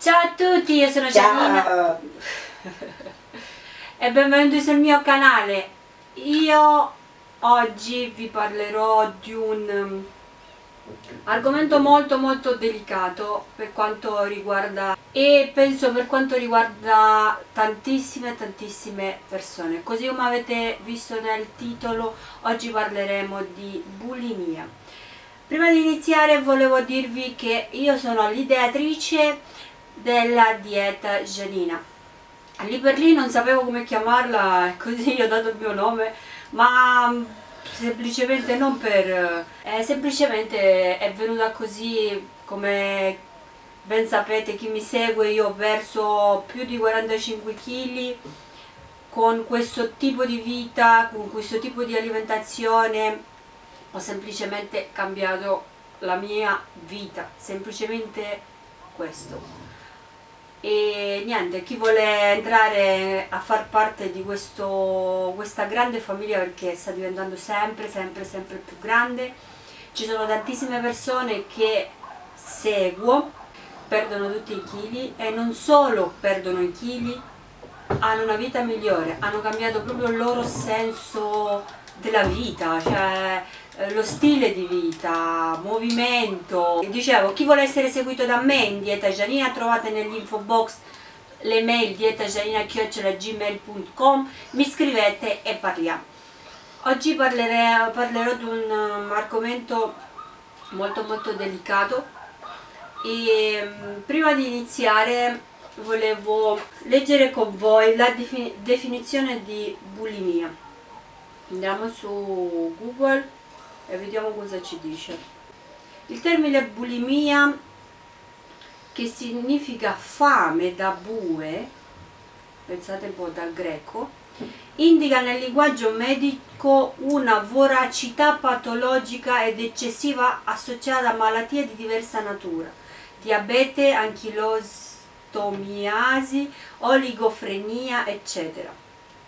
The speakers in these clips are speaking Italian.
Ciao a tutti, io sono Gianina e benvenuti sul mio canale. Io oggi vi parlerò di un argomento molto delicato per quanto riguarda, e penso per quanto riguarda tantissime persone. Così come avete visto nel titolo, oggi parleremo di bulimia. Prima di iniziare volevo dirvi che io sono l'ideatrice della dieta Gianina. Lì per lì non sapevo come chiamarla, così ho dato il mio nome, ma semplicemente non per... semplicemente è venuta così. Come ben sapete, chi mi segue, io ho perso più di 45 kg con questo tipo di vita, con questo tipo di alimentazione. Ho semplicemente cambiato la mia vita, semplicemente questo. E niente, chi vuole entrare a far parte di questa grande famiglia, perché sta diventando sempre più grande, ci sono tantissime persone che seguo, perdono tutti i chili e non solo perdono i chili, hanno una vita migliore, hanno cambiato proprio il loro senso della vita, cioè lo stile di vita, movimento. Dicevo, chi vuole essere seguito da me in Dieta Gianina, trovate nell'info box le mail dietagianina@gmail.com, mi scrivete e parliamo. Oggi parlerò di un argomento molto delicato e prima di iniziare volevo leggere con voi la definizione di bulimia. Andiamo su Google e vediamo cosa ci dice. Il termine bulimia, che significa fame da bue, pensate un po', dal greco, indica nel linguaggio medico una voracità patologica ed eccessiva associata a malattie di diversa natura: diabete, anchilostomiasi, oligofrenia, eccetera.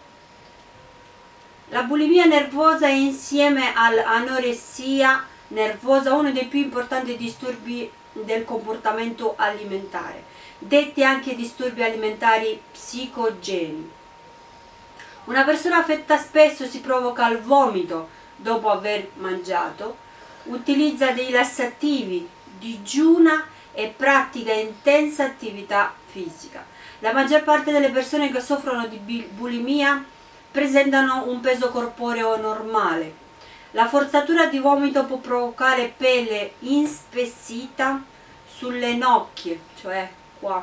La bulimia nervosa è, insieme all'anoressia nervosa, uno dei più importanti disturbi del comportamento alimentare, detti anche disturbi alimentari psicogeni. Una persona affetta spesso si provoca il vomito dopo aver mangiato, utilizza dei lassativi, digiuna e pratica intensa attività fisica. La maggior parte delle persone che soffrono di bulimia presentano un peso corporeo normale. La forzatura di vomito può provocare pelle inspessita sulle nocche, cioè qua,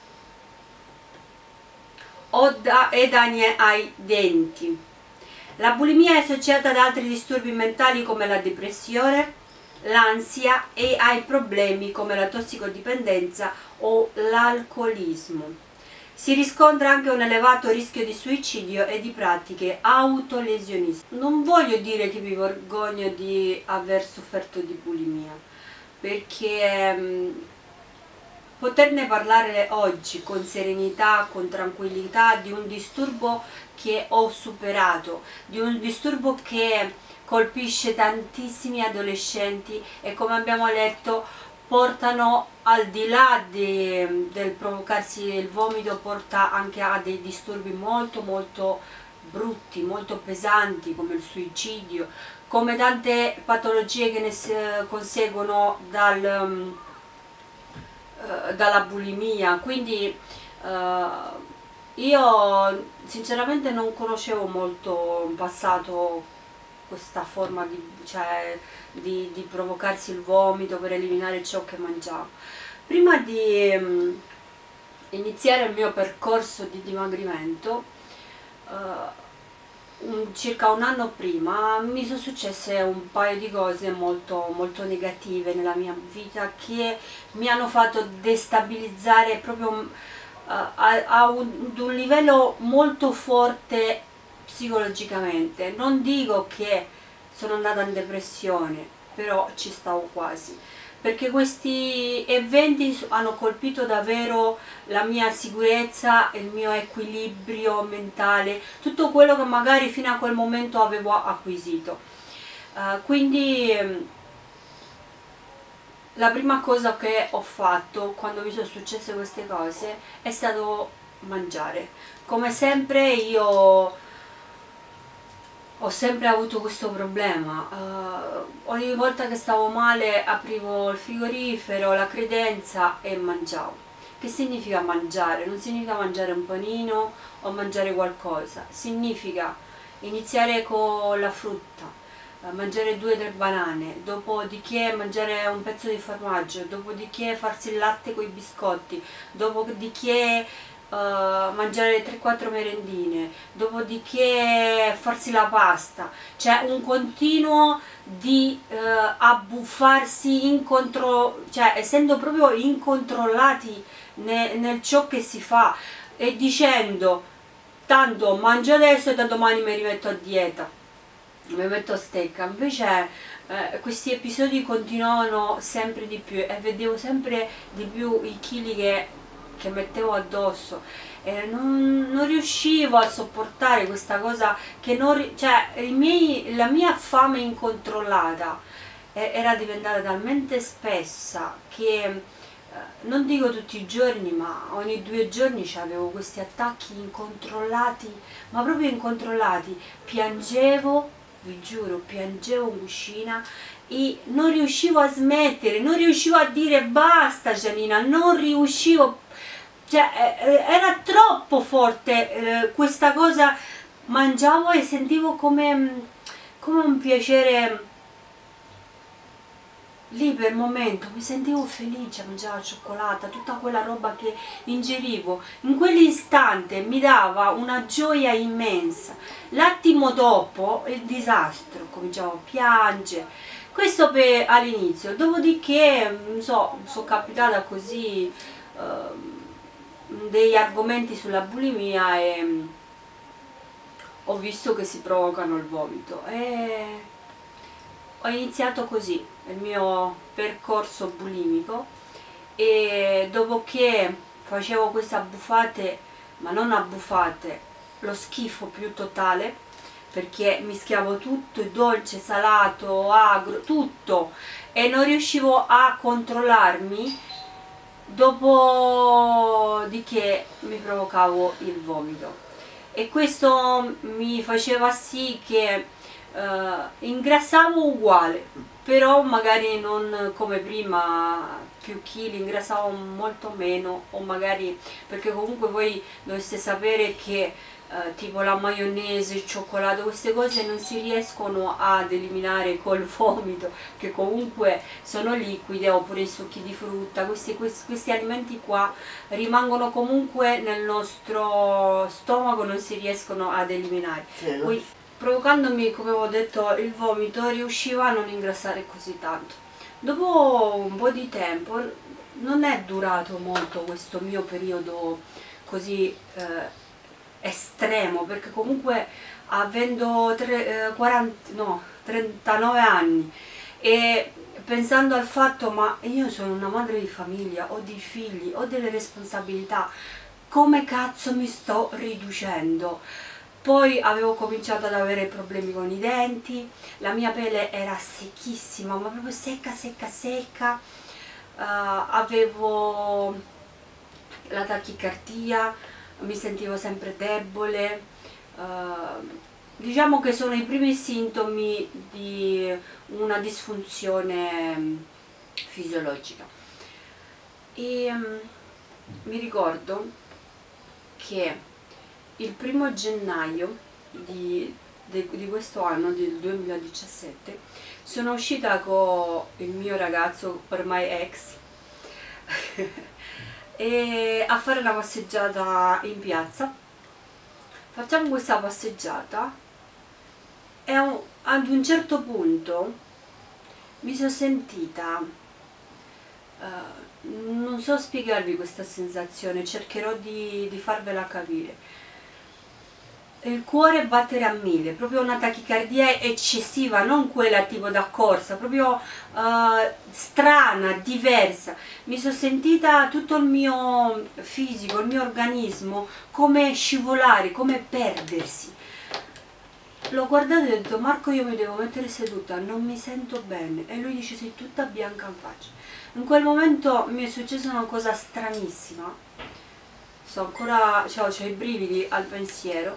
e danni ai denti. La bulimia è associata ad altri disturbi mentali come la depressione, l'ansia e ai problemi come la tossicodipendenza o l'alcolismo. Si riscontra anche un elevato rischio di suicidio e di pratiche autolesionistiche. Non voglio dire che mi vergogno di aver sofferto di bulimia, perché poterne parlare oggi con serenità, con tranquillità, di un disturbo che ho superato, di un disturbo che colpisce tantissimi adolescenti e, come abbiamo letto, portano, al di là del provocarsi il vomito, porta anche a dei disturbi molto brutti, molto pesanti, come il suicidio, come tante patologie che ne conseguono dalla bulimia. Quindi io sinceramente non conoscevo molto in passato questa forma di provocarsi il vomito per eliminare ciò che mangiavo. Prima di iniziare il mio percorso di dimagrimento, circa un anno prima, mi sono successe un paio di cose molto negative nella mia vita, che mi hanno fatto destabilizzare proprio ad un livello molto forte psicologicamente. Non dico che sono andata in depressione, però ci stavo quasi, perché questi eventi hanno colpito davvero la mia sicurezza, il mio equilibrio mentale, tutto quello che magari fino a quel momento avevo acquisito. Quindi la prima cosa che ho fatto quando mi sono successe queste cose è stato mangiare. Come sempre io ho sempre avuto questo problema, ogni volta che stavo male aprivo il frigorifero, la credenza e mangiavo. Che significa mangiare? Non significa mangiare un panino o mangiare qualcosa, significa iniziare con la frutta, mangiare 2 o 3 banane, dopodiché mangiare un pezzo di formaggio, dopodiché farsi il latte con i biscotti, dopodiché mangiare 3-4 merendine, dopodiché farsi la pasta, c'è un continuo di abbuffarsi cioè essendo proprio incontrollati nel ciò che si fa e dicendo tanto mangio adesso e da domani mi rimetto a dieta, mi metto a stecca. Invece questi episodi continuavano sempre di più e vedevo sempre di più i chili che mettevo addosso e non riuscivo a sopportare questa cosa che cioè la mia fame incontrollata era diventata talmente spessa che non dico tutti i giorni, ma ogni 2 giorni avevo questi attacchi incontrollati, ma proprio incontrollati. Piangevo, vi giuro, piangevo in cucina e non riuscivo a smettere, non riuscivo a dire basta Gianina, non riuscivo, cioè era troppo forte questa cosa, mangiavo e sentivo come un piacere. Lì per momento mi sentivo felice a mangiare la cioccolata, tutta quella roba che ingerivo, in quell'istante mi dava una gioia immensa. L'attimo dopo il disastro, cominciavo a piangere, questo all'inizio, dopodiché sono capitata così degli argomenti sulla bulimia e ho visto che si provocano il vomito e ho iniziato così il mio percorso bulimico e dopo che facevo queste abbuffate, ma non abbuffate, lo schifo più totale, perché mischiavo tutto, dolce, salato, agro, tutto e non riuscivo a controllarmi, dopodiché mi provocavo il vomito e questo mi faceva sì che ingrassavo uguale, però magari non come prima, più chili, ingrassavo molto meno, o magari perché comunque voi dovreste sapere che tipo la maionese, il cioccolato, queste cose non si riescono ad eliminare col vomito, che comunque sono liquide, oppure i succhi di frutta, questi alimenti qua rimangono comunque nel nostro stomaco, non si riescono ad eliminare. Poi, provocandomi, come ho detto, il vomito, riuscivo a non ingrassare così tanto. Dopo un po' di tempo, non è durato molto questo mio periodo così estremo, perché comunque avendo 39 anni e pensando al fatto, ma io sono una madre di famiglia, ho dei figli, ho delle responsabilità, come cazzo mi sto riducendo? Poi avevo cominciato ad avere problemi con i denti, la mia pelle era secchissima, ma proprio secca, secca, secca, avevo la tachicardia, mi sentivo sempre debole, diciamo che sono i primi sintomi di una disfunzione fisiologica. E mi ricordo che il 1° gennaio di questo anno, del 2017, sono uscita con il mio ragazzo, ormai ex, e a fare una passeggiata in piazza. Facciamo questa passeggiata e ad un certo punto mi sono sentita, non so spiegarvi questa sensazione, cercherò di farvela capire. Il cuore battere a 1000, proprio una tachicardia eccessiva, non quella tipo da corsa, proprio strana, diversa. Mi sono sentita tutto il mio fisico, il mio organismo come scivolare, come perdersi. L'ho guardato e ho detto: Marco, io mi devo mettere seduta, non mi sento bene. E lui dice: sei tutta bianca in faccia. In quel momento mi è successa una cosa stranissima, ancora, c'ho i brividi al pensiero,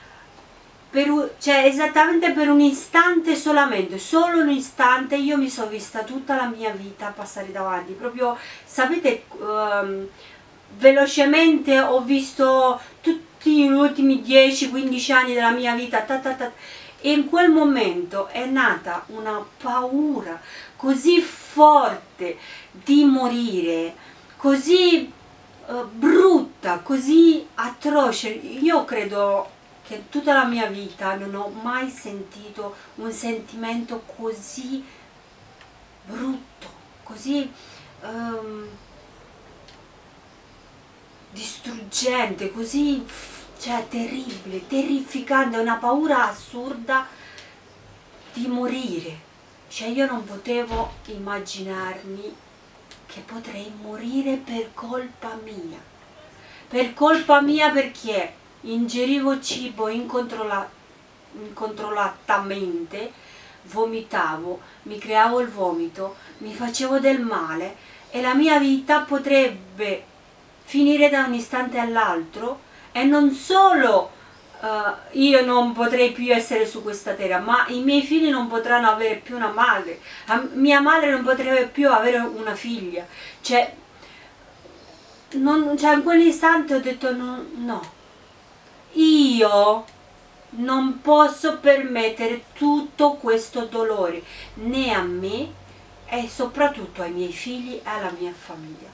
cioè esattamente per un istante solamente, solo un istante io mi sono vista tutta la mia vita passare davanti, proprio, sapete, velocemente ho visto tutti gli ultimi 10-15 anni della mia vita, e in quel momento è nata una paura così forte di morire, così brutta, così atroce. Io credo che tutta la mia vita non ho mai sentito un sentimento così brutto, così distruggente, così, cioè, terribile, terrificante, una paura assurda di morire. Cioè io non potevo immaginarmi che potrei morire per colpa mia. Per colpa mia, perché ingerivo cibo incontrollatamente, vomitavo, mi creavo il vomito, mi facevo del male e la mia vita potrebbe finire da un istante all'altro, e non solo io non potrei più essere su questa terra, ma i miei figli non potranno avere più una madre, mia madre non potrebbe più avere una figlia. Cioè, in quell'istante ho detto no, no, io non posso permettere tutto questo dolore né a me e soprattutto ai miei figli e alla mia famiglia.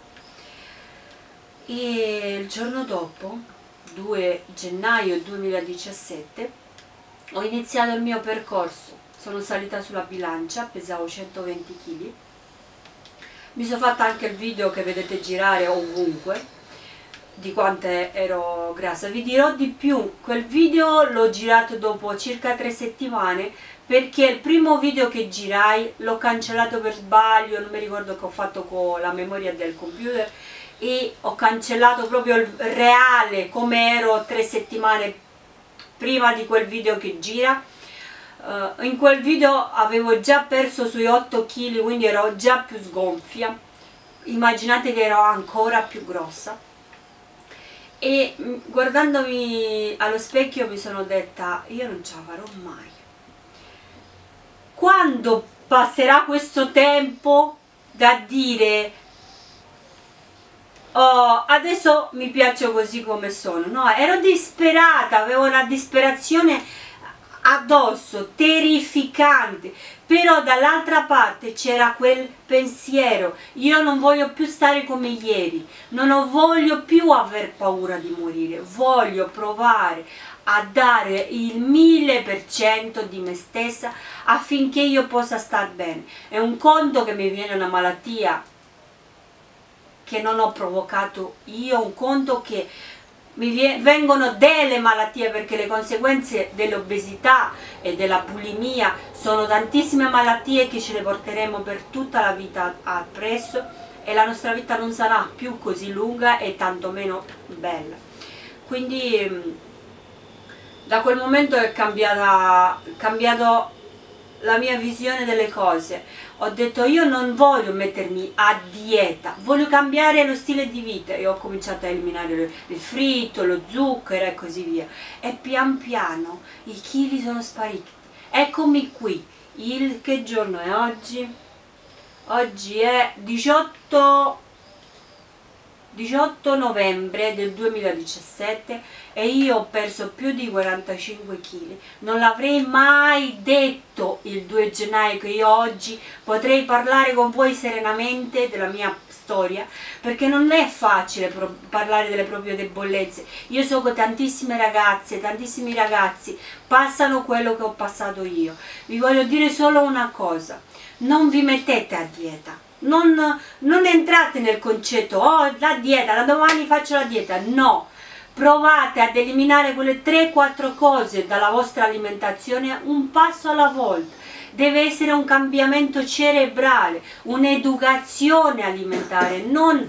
E il giorno dopo, 2 gennaio 2017, ho iniziato il mio percorso. Sono salita sulla bilancia, pesavo 120 kg. Mi sono fatta anche il video che vedete girare ovunque di quanto ero grassa. Vi dirò di più, quel video l'ho girato dopo circa 3 settimane, perché il primo video che girai l'ho cancellato per sbaglio, non mi ricordo che ho fatto con la memoria del computer, e ho cancellato proprio il reale come ero 3 settimane prima di quel video che gira. In quel video avevo già perso sui 8 kg, quindi ero già più sgonfia, immaginate che ero ancora più grossa, e guardandomi allo specchio mi sono detta io non ce la farò mai. Quando passerà questo tempo da dire oh, adesso mi piaccio così come sono? No, ero disperata, avevo una disperazione addosso, terrificante, però dall'altra parte c'era quel pensiero: io non voglio più stare come ieri, non voglio più aver paura di morire, voglio provare a dare il 1000% di me stessa affinché io possa star bene. È un conto che mi viene una malattia che non ho provocato io, un conto che mi vengono delle malattie, perché le conseguenze dell'obesità e della bulimia sono tantissime malattie che ce le porteremo per tutta la vita appresso, e la nostra vita non sarà più così lunga e tantomeno bella. Quindi da quel momento è cambiato la mia visione delle cose. Ho detto io non voglio mettermi a dieta, voglio cambiare lo stile di vita, e ho cominciato a eliminare il fritto, lo zucchero e così via, e pian piano i chili sono spariti. Eccomi qui. Che giorno è oggi? Oggi è 18 novembre del 2017 e io ho perso più di 45 kg. Non l'avrei mai detto il 2 gennaio che io oggi potrei parlare con voi serenamente della mia storia, perché non è facile parlare delle proprie debolezze. Io so che tantissime ragazze, tantissimi ragazzi passano quello che ho passato io. Vi voglio dire solo una cosa: non vi mettete a dieta. Non entrate nel concetto oh, la dieta, da domani faccio la dieta. No, provate ad eliminare quelle 3-4 cose dalla vostra alimentazione, un passo alla volta. Deve essere un cambiamento cerebrale, un'educazione alimentare, non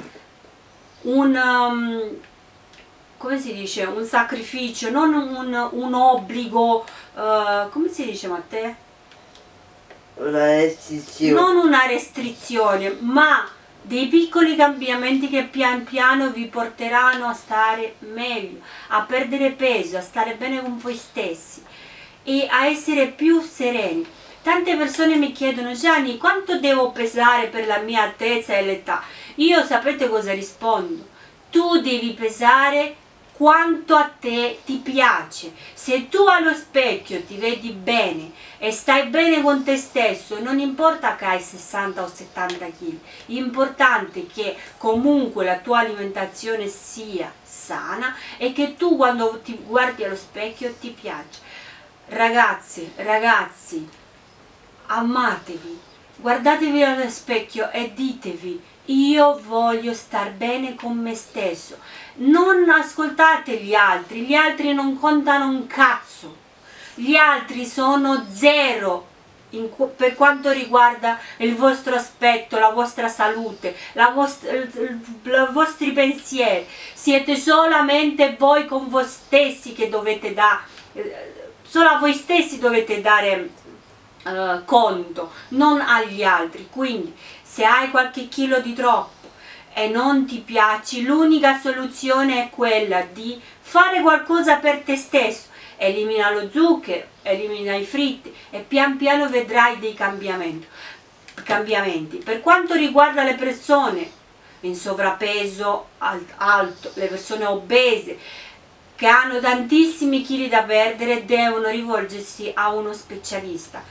come si dice, un sacrificio, non un obbligo, come si dice, Matteo? Una restrizione. Non una restrizione, ma dei piccoli cambiamenti che pian piano vi porteranno a stare meglio, a perdere peso, a stare bene con voi stessi e a essere più sereni. Tante persone mi chiedono: Gianni, quanto devo pesare per la mia altezza e l'età? Io sapete cosa rispondo? Tu devi pesare quanto a te ti piace. Se tu allo specchio ti vedi bene e stai bene con te stesso, non importa che hai 60 o 70 kg, l'importante è che comunque la tua alimentazione sia sana e che tu quando ti guardi allo specchio ti piace. Ragazzi, ragazzi, amatevi, guardatevi allo specchio e ditevi: io voglio star bene con me stesso. Non ascoltate gli altri non contano un cazzo, gli altri sono zero per quanto riguarda il vostro aspetto, la vostra salute, i vostri pensieri. Siete solamente voi con voi stessi che dovete solo a voi stessi dovete dare conto, non agli altri. Quindi se hai qualche chilo di troppo e non ti piaci, l'unica soluzione è quella di fare qualcosa per te stesso. Elimina lo zucchero, elimina i fritti e pian piano vedrai dei cambiamenti. Per quanto riguarda le persone in sovrappeso alto, le persone obese che hanno tantissimi chili da perdere, devono rivolgersi a uno specialista,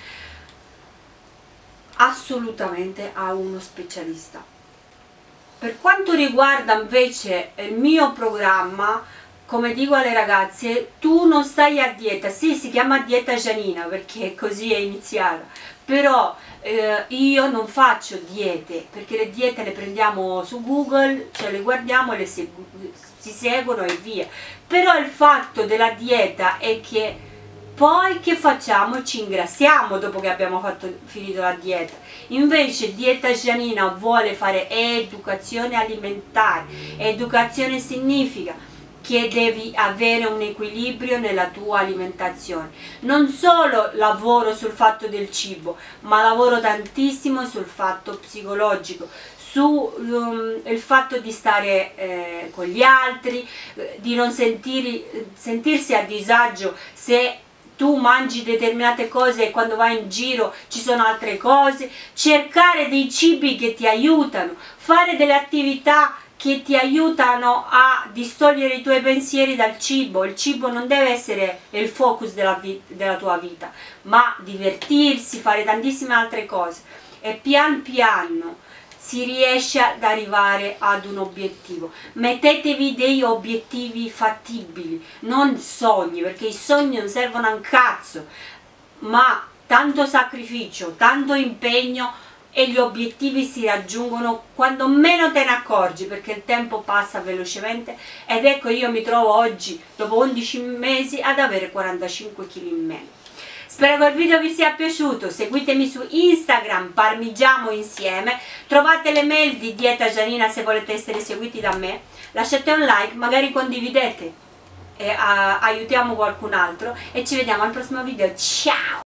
assolutamente a uno specialista. Per quanto riguarda invece il mio programma, come dico alle ragazze, tu non stai a dieta. Sì, si chiama dieta Giannina perché così è iniziata, però io non faccio diete, perché le diete le prendiamo su Google, cioè le guardiamo, si seguono e via. Però il fatto della dieta è che poi che facciamo? Ci ingrassiamo dopo che abbiamo finito la dieta. Invece dieta Giannina vuole fare educazione alimentare. Educazione significa che devi avere un equilibrio nella tua alimentazione. Non solo lavoro sul fatto del cibo, ma lavoro tantissimo sul fatto psicologico, il fatto di stare con gli altri, di non sentirsi a disagio se tu mangi determinate cose e quando vai in giro ci sono altre cose, cercare dei cibi che ti aiutano, fare delle attività che ti aiutano a distogliere i tuoi pensieri dal cibo. Il cibo non deve essere il focus della tua vita, ma divertirsi, fare tantissime altre cose e pian piano si riesce ad arrivare ad un obiettivo. Mettetevi dei obiettivi fattibili, non sogni, perché i sogni non servono a un cazzo, ma tanto sacrificio, tanto impegno e gli obiettivi si raggiungono quando meno te ne accorgi, perché il tempo passa velocemente ed ecco io mi trovo oggi, dopo 11 mesi, ad avere 45 kg in meno. Spero che il video vi sia piaciuto, seguitemi su Instagram, parmigiamo insieme, trovate le mail di Dieta Giannina se volete essere seguiti da me, lasciate un like, magari condividete e aiutiamo qualcun altro e ci vediamo al prossimo video, ciao!